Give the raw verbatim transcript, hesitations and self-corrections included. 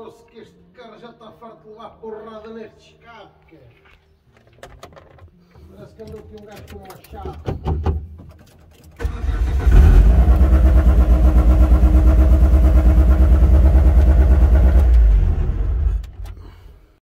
Fosse que este cara já está farto de levar porrada neste escape, cara. Parece que andou aqui um gajo com uma chave.